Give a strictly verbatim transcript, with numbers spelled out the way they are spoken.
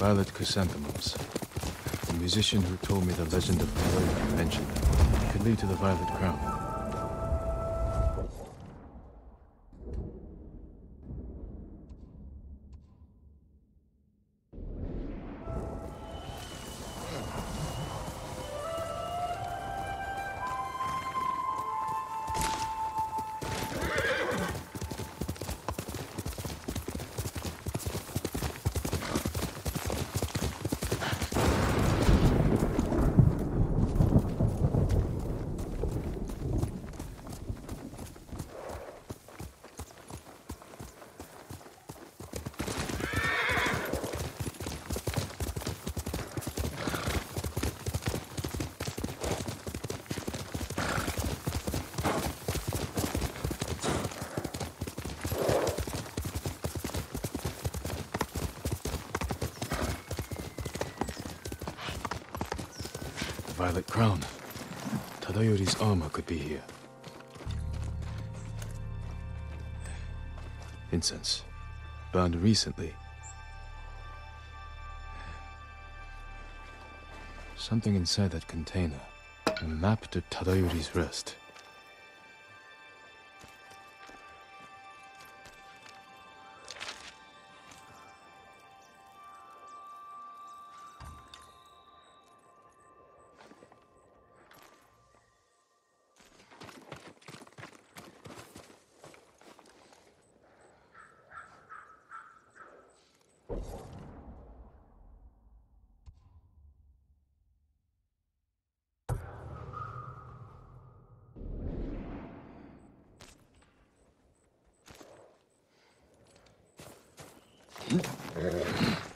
Violet chrysanthemums. The musician who told me the legend of Tadayori mentioned them. It could lead to the Violet Crown. Violet Crown. Tadayori's armor could be here. Incense. Burned recently. Something inside that container. A map to Tadayori's rest. Hmm?